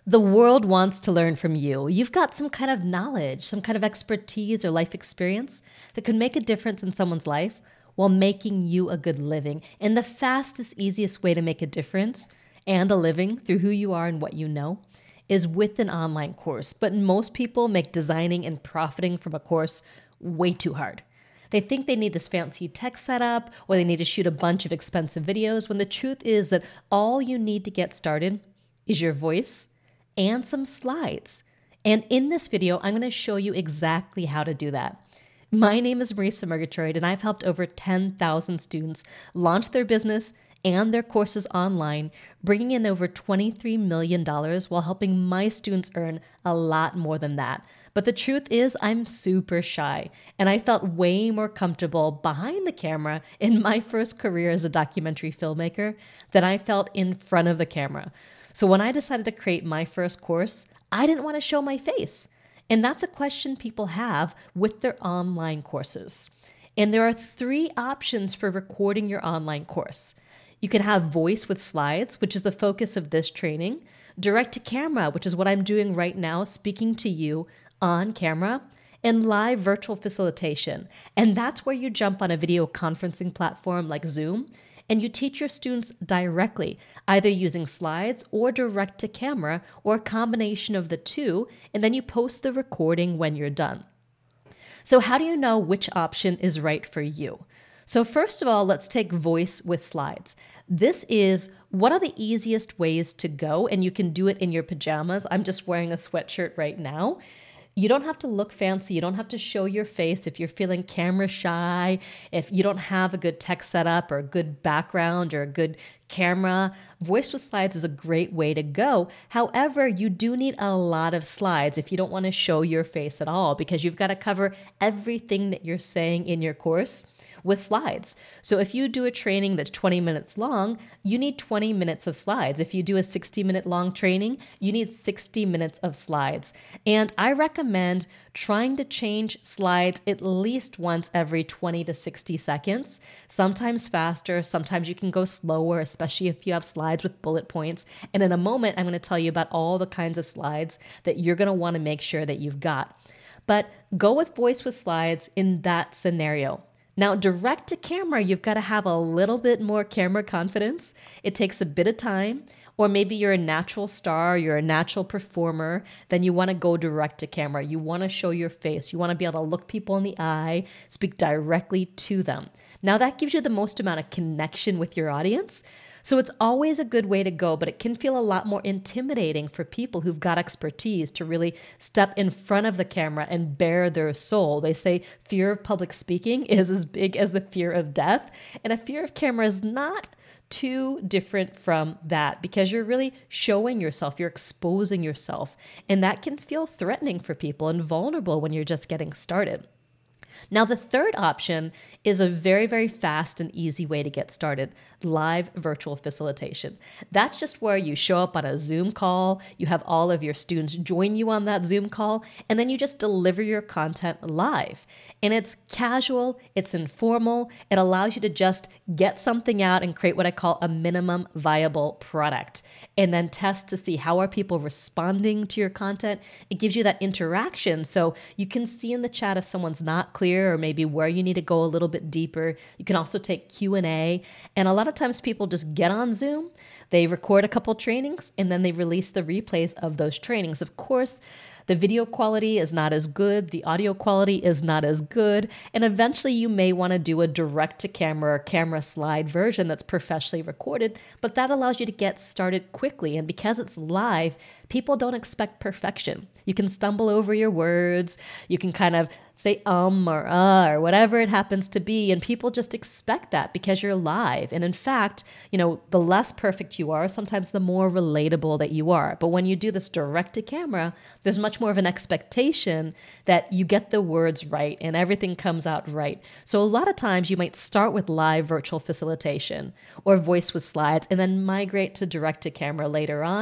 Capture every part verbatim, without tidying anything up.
The world wants to learn from you. You've got some kind of knowledge, some kind of expertise or life experience that could make a difference in someone's life while making you a good living. And the fastest, easiest way to make a difference and a living through who you are and what you know is with an online course. But most people make designing and profiting from a course way too hard. They think they need this fancy tech setup or they need to shoot a bunch of expensive videos when the truth is that all you need to get started is your voice and some slides. And in this video, I'm going to show you exactly how to do that. My name is Marisa Murgatroyd, and I've helped over ten thousand students launch their business and their courses online, bringing in over twenty-three million dollars while helping my students earn a lot more than that. But the truth is, I'm super shy, and I felt way more comfortable behind the camera in my first career as a documentary filmmaker than I felt in front of the camera. So when I decided to create my first course, I didn't want to show my face. And that's a question people have with their online courses. And there are three options for recording your online course. You can have voice with slides, which is the focus of this training, direct to camera, which is what I'm doing right now, speaking to you on camera, and live virtual facilitation. And that's where you jump on a video conferencing platform like Zoom, and you teach your students directly, either using slides or direct to camera, or a combination of the two, and then you post the recording when you're done. So how do you know which option is right for you? So first of all, let's take voice with slides. This is one of the easiest ways to go, and you can do it in your pajamas. I'm just wearing a sweatshirt right now. You don't have to look fancy. You don't have to show your face if you're feeling camera shy, if you don't have a good tech setup or a good background or a good camera. Voice with slides is a great way to go. However, you do need a lot of slides if you don't want to show your face at all, because you've got to cover everything that you're saying in your course with slides. So if you do a training that's twenty minutes long, you need twenty minutes of slides. If you do a sixty minute long training, you need sixty minutes of slides. And I recommend trying to change slides at least once every twenty to sixty seconds, sometimes faster, sometimes you can go slower, especially if you have slides with bullet points. And in a moment, I'm going to tell you about all the kinds of slides that you're going to want to make sure that you've got. But go with voice with slides in that scenario. Now, direct to camera, you've got to have a little bit more camera confidence. It takes a bit of time, or maybe you're a natural star, you're a natural performer, then you want to go direct to camera. You want to show your face. You want to be able to look people in the eye, speak directly to them. Now, that gives you the most amount of connection with your audience. So it's always a good way to go, but it can feel a lot more intimidating for people who've got expertise to really step in front of the camera and bare their soul. They say fear of public speaking is as big as the fear of death, and a fear of camera is not too different from that, because you're really showing yourself, you're exposing yourself, and that can feel threatening for people and vulnerable when you're just getting started. Now, the third option is a very, very fast and easy way to get started, live virtual facilitation. That's just where you show up on a Zoom call, you have all of your students join you on that Zoom call, and then you just deliver your content live. And it's casual, it's informal, it allows you to just get something out and create what I call a minimum viable product, and then test to see how are people responding to your content. It gives you that interaction, so you can see in the chat if someone's not clear or maybe where you need to go a little bit deeper. You can also take Q and A, and a lot of times people just get on Zoom, they record a couple trainings, and then they release the replays of those trainings. Of course, the video quality is not as good, the audio quality is not as good, and eventually you may want to do a direct-to-camera or camera slide version that's professionally recorded, but that allows you to get started quickly, and because it's live, people don't expect perfection. You can stumble over your words, you can kind of say um or uh or whatever it happens to be, and people just expect that because you're live. And in fact, you know, the less perfect you are, sometimes the more relatable that you are. But when you do this direct to camera, there's much more of an expectation that you get the words right and everything comes out right. So a lot of times you might start with live virtual facilitation or voice with slides and then migrate to direct to camera later on.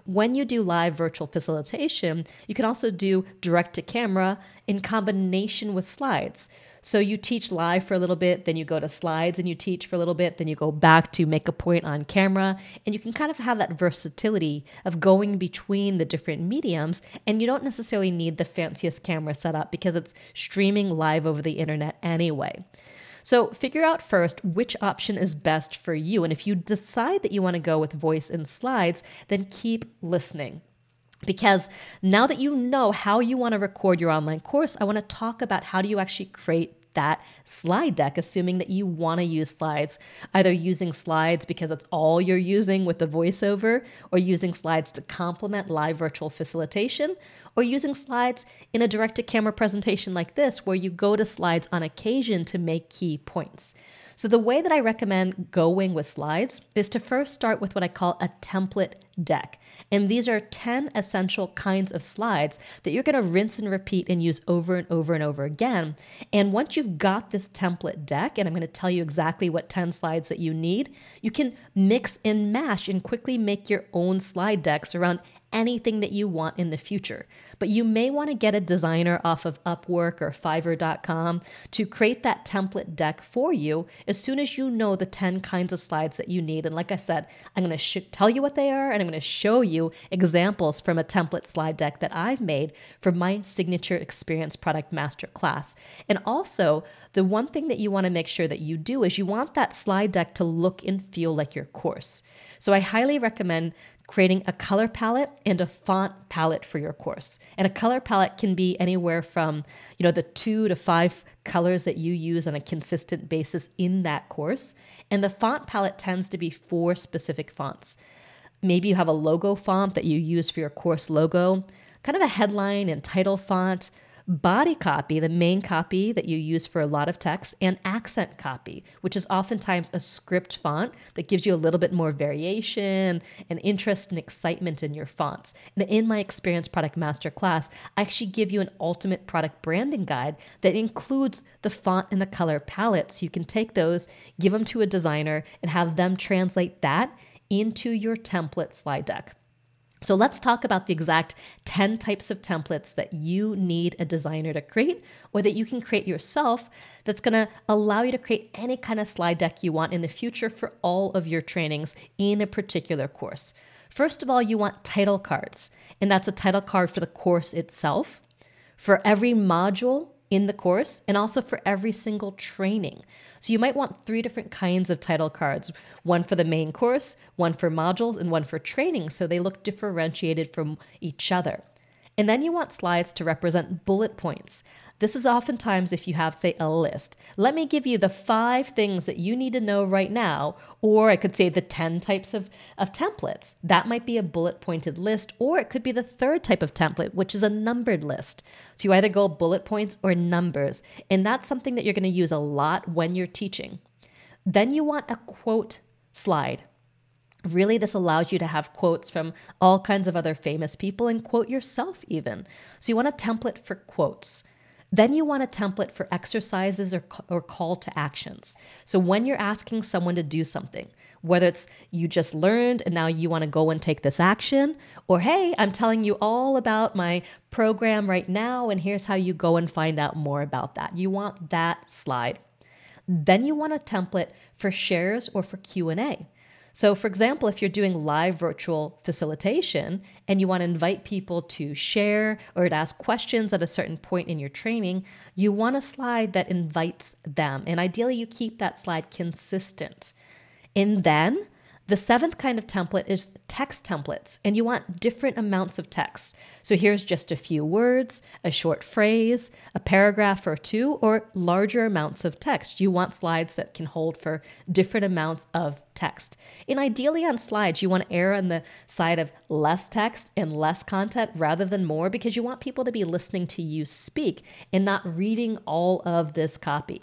when you do live virtual facilitation, you can also do direct to camera in combination with slides. So you teach live for a little bit, then you go to slides and you teach for a little bit, then you go back to make a point on camera, and you can kind of have that versatility of going between the different mediums, and you don't necessarily need the fanciest camera setup because it's streaming live over the internet anyway. So figure out first which option is best for you, and if you decide that you want to go with voice and slides, then keep listening. Because now that you know how you want to record your online course, I want to talk about how do you actually create that slide deck, assuming that you want to use slides, either using slides because it's all you're using with the voiceover, or using slides to complement live virtual facilitation, or using slides in a direct-to-camera presentation like this, where you go to slides on occasion to make key points. So the way that I recommend going with slides is to first start with what I call a template deck. And these are ten essential kinds of slides that you're going to rinse and repeat and use over and over and over again. And once you've got this template deck, and I'm going to tell you exactly what ten slides that you need, you can mix and mash and quickly make your own slide decks around anything that you want in the future. But you may want to get a designer off of Upwork or Fiverr dot com to create that template deck for you as soon as you know the ten kinds of slides that you need. And like I said, I'm going to sh- tell you what they are, and I'm going to show you examples from a template slide deck that I've made for my signature experience product masterclass. And also, the one thing that you want to make sure that you do is you want that slide deck to look and feel like your course. So I highly recommend creating a color palette and a font palette for your course. And a color palette can be anywhere from, you know, the two to five colors that you use on a consistent basis in that course. And the font palette tends to be four specific fonts. Maybe you have a logo font that you use for your course logo, kind of a headline and title font, body copy, the main copy that you use for a lot of text, and accent copy, which is oftentimes a script font that gives you a little bit more variation and interest and excitement in your fonts. And in my Experience Product Masterclass, I actually give you an ultimate product branding guide that includes the font and the color palette. So you can take those, give them to a designer, and have them translate that into your template slide deck. So let's talk about the exact ten types of templates that you need a designer to create, or that you can create yourself, that's going to allow you to create any kind of slide deck you want in the future for all of your trainings in a particular course. First of all, you want title cards, and that's a title card for the course itself, for every module in the course, and also for every single training. So you might want three different kinds of title cards, one for the main course, one for modules, and one for training, so they look differentiated from each other. And then you want slides to represent bullet points. This is oftentimes if you have, say, a list. Let me give you the five things that you need to know right now, or I could say the ten types of, of templates. That might be a bullet pointed list, or it could be the third type of template, which is a numbered list. So you either go bullet points or numbers, and that's something that you're going to use a lot when you're teaching. Then you want a quote slide. Really, this allows you to have quotes from all kinds of other famous people and quote yourself even. So you want a template for quotes. Then you want a template for exercises or, or call to actions. So when you're asking someone to do something, whether it's you just learned and now you want to go and take this action, or hey, I'm telling you all about my program right now and here's how you go and find out more about that. You want that slide. Then you want a template for shares or for Q and A. So for example, if you're doing live virtual facilitation and you want to invite people to share or to ask questions at a certain point in your training, you want a slide that invites them. And ideally you keep that slide consistent. And then the seventh kind of template is text templates, and you want different amounts of text. So here's just a few words, a short phrase, a paragraph or two, or larger amounts of text. You want slides that can hold for different amounts of text. And ideally on slides, you want to err on the side of less text and less content rather than more, because you want people to be listening to you speak and not reading all of this copy.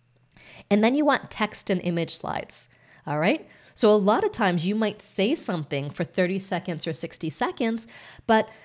And then you want text and image slides. All right. So a lot of times you might say something for thirty seconds or sixty seconds, but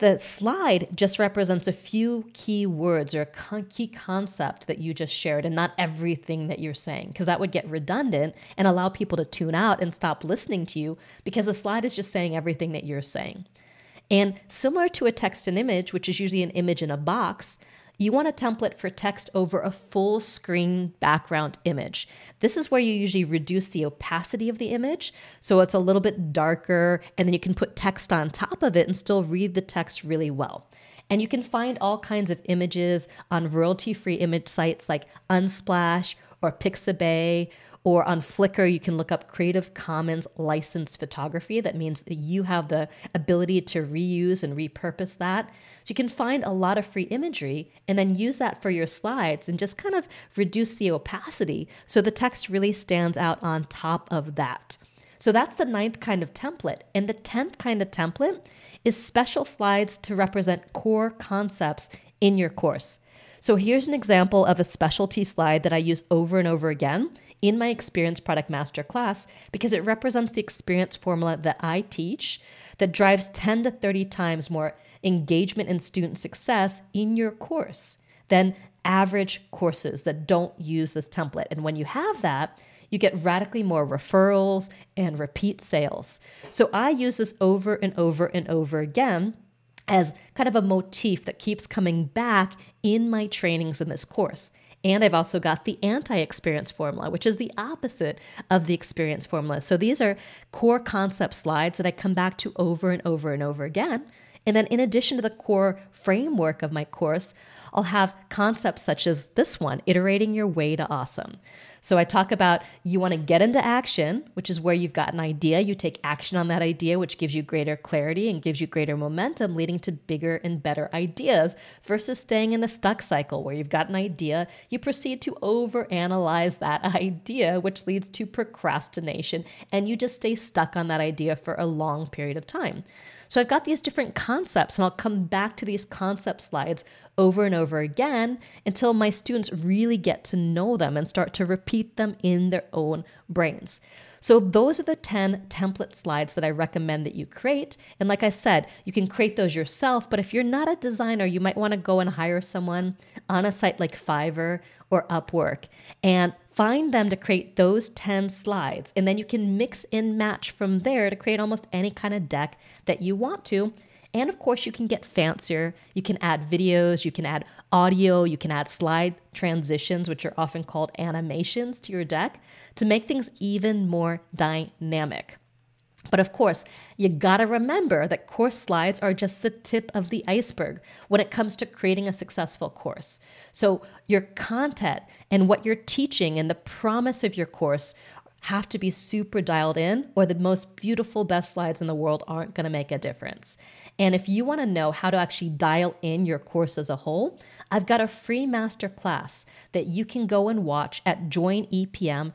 The slide just represents a few key words or a con- key concept that you just shared and not everything that you're saying, because that would get redundant and allow people to tune out and stop listening to you because the slide is just saying everything that you're saying. And similar to a text and image, which is usually an image in a box, you want a template for text over a full screen background image. This is where you usually reduce the opacity of the image, so it's a little bit darker, and then you can put text on top of it and still read the text really well. And you can find all kinds of images on royalty-free image sites like Unsplash or Pixabay, or on Flickr, you can look up Creative Commons licensed photography. That means that you have the ability to reuse and repurpose that. So you can find a lot of free imagery and then use that for your slides and just kind of reduce the opacity so the text really stands out on top of that. So that's the ninth kind of template. And the tenth kind of template is special slides to represent core concepts in your course. So here's an example of a specialty slide that I use over and over again in my Experience Product Master class because it represents the experience formula that I teach that drives ten to thirty times more engagement and student success in your course than average courses that don't use this template. And when you have that, you get radically more referrals and repeat sales. So I use this over and over and over again as kind of a motif that keeps coming back in my trainings in this course. And I've also got the anti-experience formula, which is the opposite of the experience formula. So these are core concept slides that I come back to over and over and over again. And then in addition to the core framework of my course, I'll have concepts such as this one, iterating your way to awesome. So I talk about you want to get into action, which is where you've got an idea. You take action on that idea, which gives you greater clarity and gives you greater momentum, leading to bigger and better ideas versus staying in the stuck cycle where you've got an idea, you proceed to overanalyze that idea, which leads to procrastination, and you just stay stuck on that idea for a long period of time. So I've got these different concepts, and I'll come back to these concept slides over and over again until my students really get to know them and start to repeat them in their own brains. So those are the ten template slides that I recommend that you create. And like I said, you can create those yourself, but if you're not a designer, you might want to go and hire someone on a site like Fiverr or Upwork and find them to create those ten slides. And then you can mix and match from there to create almost any kind of deck that you want to. And of course, you can get fancier. You can add videos, you can add audio, you can add slide transitions, which are often called animations, to your deck to make things even more dynamic. But of course, you gotta remember that course slides are just the tip of the iceberg when it comes to creating a successful course. So your content and what you're teaching and the promise of your course have to be super dialed in, or the most beautiful, best slides in the world aren't going to make a difference. And if you want to know how to actually dial in your course as a whole, I've got a free masterclass that you can go and watch at joinepm.com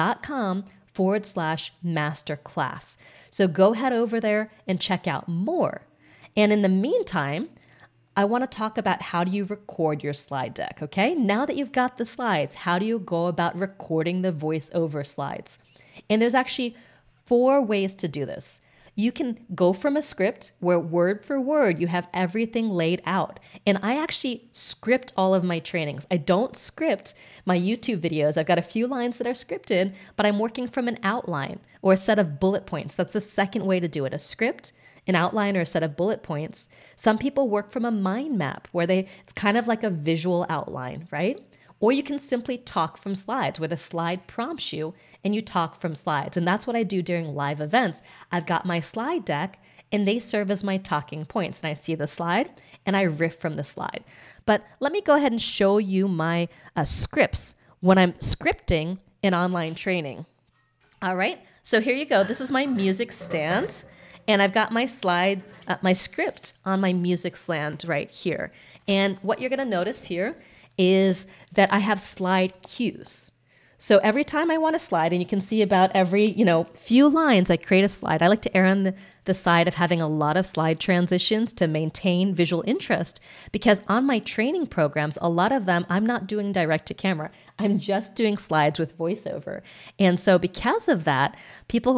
forward slash masterclass. So go head over there and check out more. And in the meantime, I want to talk about how do you record your slide deck, okay? Now that you've got the slides, how do you go about recording the voiceover slides? And there's actually four ways to do this. You can go from a script where word for word, you have everything laid out. And I actually script all of my trainings. I don't script my YouTube videos. I've got a few lines that are scripted, but I'm working from an outline or a set of bullet points. That's the second way to do it, a script, an outline, or a set of bullet points. Some people work from a mind map where they it's kind of like a visual outline, right? Or you can simply talk from slides where the slide prompts you and you talk from slides. And that's what I do during live events. I've got my slide deck and they serve as my talking points. And I see the slide and I riff from the slide. But let me go ahead and show you my uh, scripts when I'm scripting an online training. All right, so here you go. This is my music stand. And I've got my slide, uh, my script on my music stand right here. And what you're going to notice here is that I have slide cues. So every time I want to slide, and you can see about every, you know, few lines, I create a slide. I like to err on the, the side of having a lot of slide transitions to maintain visual interest, because on my training programs, a lot of them, I'm not doing direct to camera. I'm just doing slides with voiceover. And so because of that, people,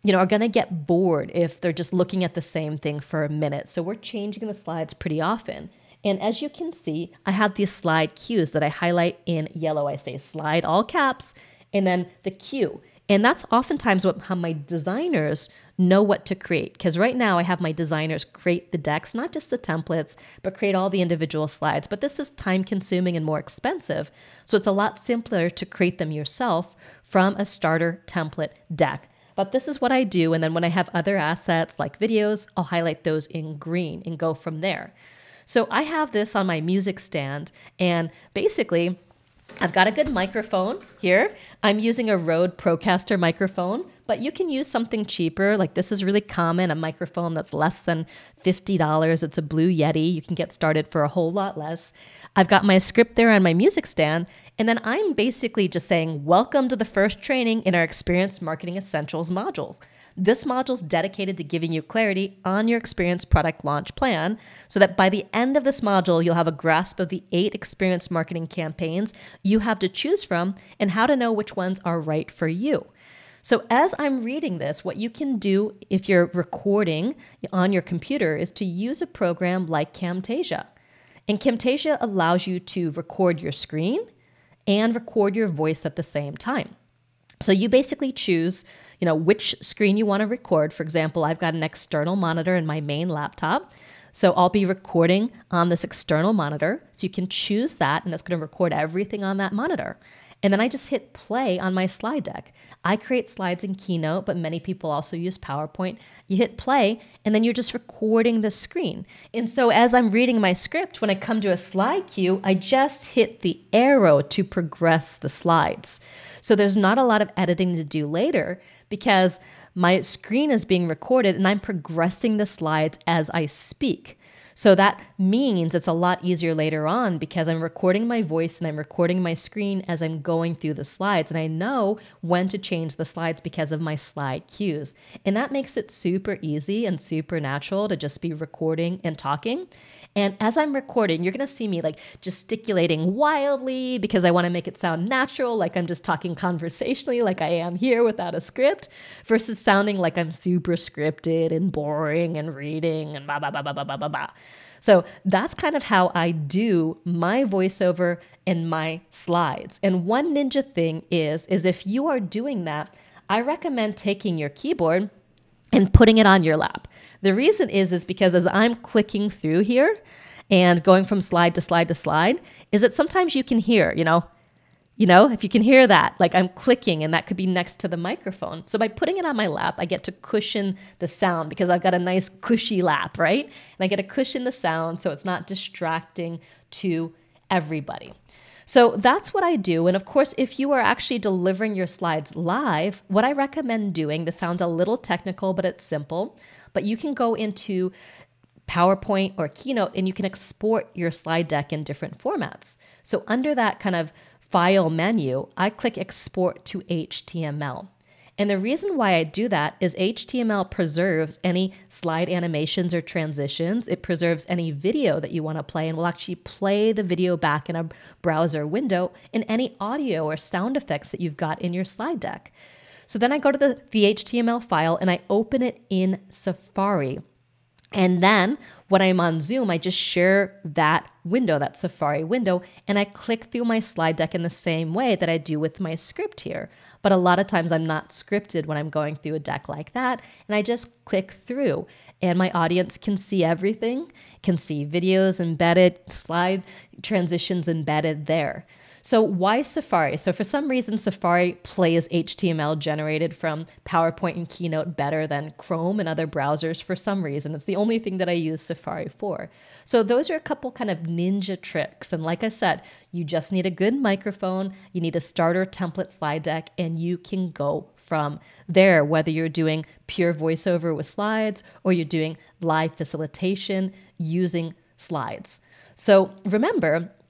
you know, are going to get bored if they're just looking at the same thing for a minute. So we're changing the slides pretty often. And as you can see, I have these slide cues that I highlight in yellow. I say slide, all caps, and then the cue. And that's oftentimes what how my designers know what to create. Because right now I have my designers create the decks, not just the templates, but create all the individual slides. But this is time consuming and more expensive. So it's a lot simpler to create them yourself from a starter template deck. But this is what I do. And then when I have other assets like videos, I'll highlight those in green and go from there. So I have this on my music stand, and basically I've got a good microphone here. I'm using a Rode Procaster microphone, but you can use something cheaper. Like this is really common, a microphone that's less than fifty dollars. It's a Blue Yeti. You can get started for a whole lot less. I've got my script there on my music stand, and then I'm basically just saying, welcome to the first training in our Experience Marketing Essentials modules. This module is dedicated to giving you clarity on your experience product launch plan so that by the end of this module, you'll have a grasp of the eight experience marketing campaigns you have to choose from and how to know which ones are right for you. So as I'm reading this, what you can do if you're recording on your computer is to use a program like Camtasia. And Camtasia allows you to record your screen and record your voice at the same time. So you basically choose, you know, which screen you want to record. For example, I've got an external monitor in my main laptop. So I'll be recording on this external monitor. So you can choose that, and that's going to record everything on that monitor. And then I just hit play on my slide deck. I create slides in Keynote, but many people also use PowerPoint. You hit play, and then you're just recording the screen. And so as I'm reading my script, when I come to a slide cue, I just hit the arrow to progress the slides. So there's not a lot of editing to do later because my screen is being recorded and I'm progressing the slides as I speak. So that means it's a lot easier later on because I'm recording my voice and I'm recording my screen as I'm going through the slides. And I know when to change the slides because of my slide cues. And that makes it super easy and super natural to just be recording and talking. And as I'm recording, you're going to see me like gesticulating wildly because I want to make it sound natural, like I'm just talking conversationally, like I am here without a script, versus sounding like I'm super scripted and boring and reading and blah, blah, blah, blah, blah, blah, blah, blah. So that's kind of how I do my voiceover and my slides. And one ninja thing is, is if you are doing that, I recommend taking your keyboard and putting it on your lap. The reason is, is because as I'm clicking through here and going from slide to slide to slide, is that sometimes you can hear, you know, you know, if you can hear that, like I'm clicking and that could be next to the microphone. So by putting it on my lap, I get to cushion the sound because I've got a nice cushy lap, right? And I get to cushion the sound so it's not distracting to everybody. So that's what I do. And of course, if you are actually delivering your slides live, what I recommend doing, this sounds a little technical, but it's simple, but you can go into PowerPoint or Keynote and you can export your slide deck in different formats. So under that kind of file menu, I click export to H T M L. And the reason why I do that is H T M L preserves any slide animations or transitions. It preserves any video that you want to play and will actually play the video back in a browser window and any audio or sound effects that you've got in your slide deck. So then I go to the, the H T M L file and I open it in Safari. And then when I'm on Zoom, I just share that window, that Safari window, and I click through my slide deck in the same way that I do with my script here. But a lot of times I'm not scripted when I'm going through a deck like that, and I just click through, and my audience can see everything, can see videos embedded, slide transitions embedded there. So why Safari? So for some reason, Safari plays H T M L generated from PowerPoint and Keynote better than Chrome and other browsers for some reason. It's the only thing that I use Safari for. So those are a couple kind of ninja tricks. And like I said, you just need a good microphone, you need a starter template slide deck, and you can go from there, whether you're doing pure voiceover with slides or you're doing live facilitation using slides. So remember,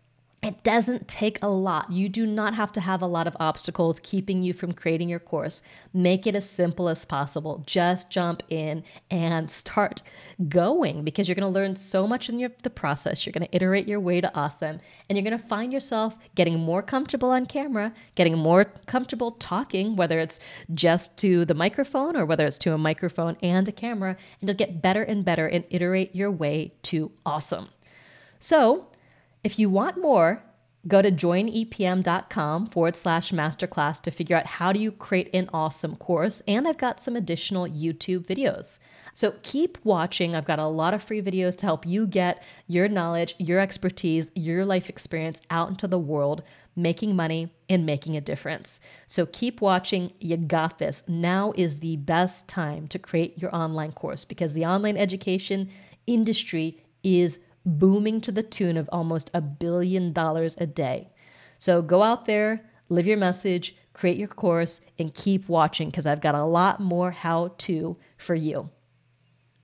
It doesn't take a lot. You do not have to have a lot of obstacles keeping you from creating your course. Make it as simple as possible. Just jump in and start going, because you're going to learn so much in your, the process. You're going to iterate your way to awesome, and you're going to find yourself getting more comfortable on camera, getting more comfortable talking, whether it's just to the microphone or whether it's to a microphone and a camera, and you'll get better and better and iterate your way to awesome. So, if you want more, go to joinepm.com forward slash masterclass to figure out how do you create an awesome course. And I've got some additional YouTube videos. So keep watching. I've got a lot of free videos to help you get your knowledge, your expertise, your life experience out into the world, making money and making a difference. So keep watching. You got this. Now is the best time to create your online course, because the online education industry is booming to the tune of almost a billion dollars a day. So go out there, live your message, create your course, and keep watching, because I've got a lot more how-to for you.